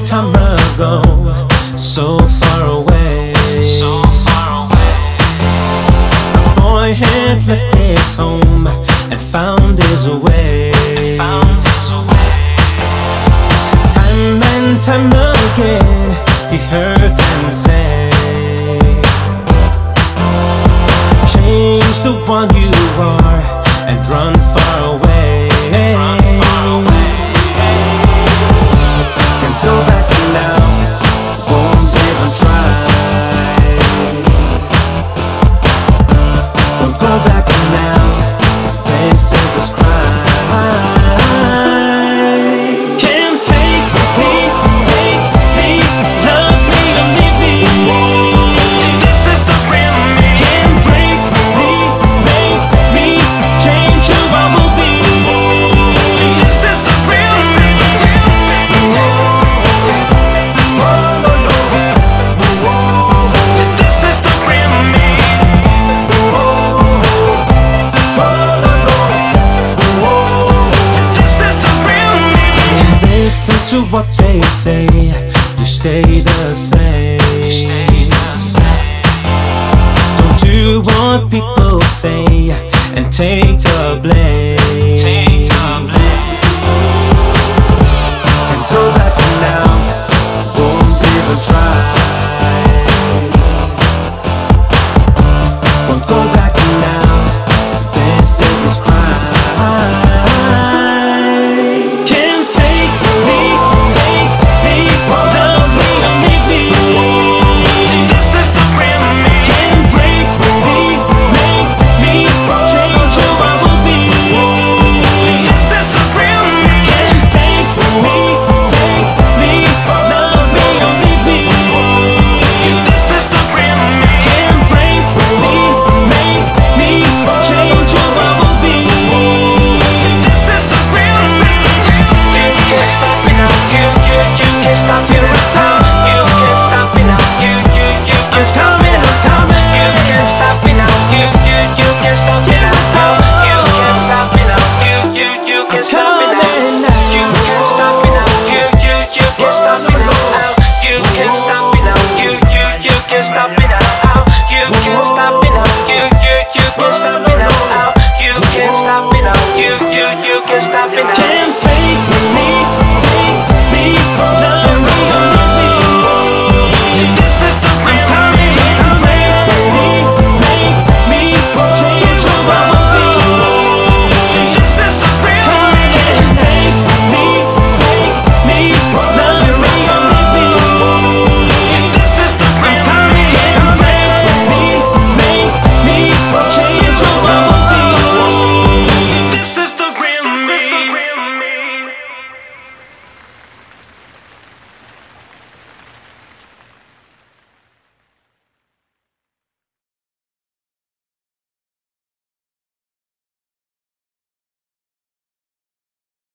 time ago, so far away. A boy had left his home and found his way. Time and time again, he heard them say, change the one you are and run far away. Can't go back now, won't even try. Won't go back now, this is this crime. Can't fake me, take me, love me or leave me. This is the real me. Can't break me, make me change who I will be. This is the real me. This is the real me. This is the real me. Don't listen to what they say, you stay the same. Don't do what people say and take the blame.